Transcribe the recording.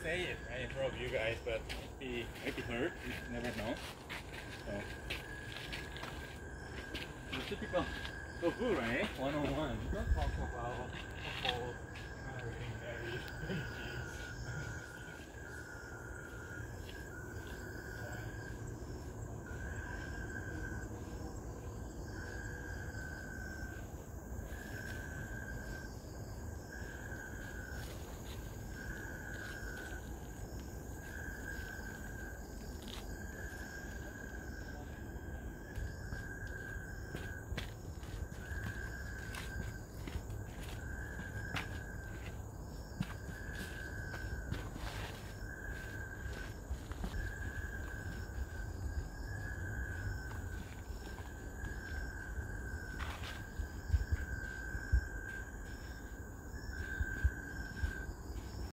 say it right in front of you guys, but might be hurt. You never know. So the typical tofu, right? 101. Don't talk about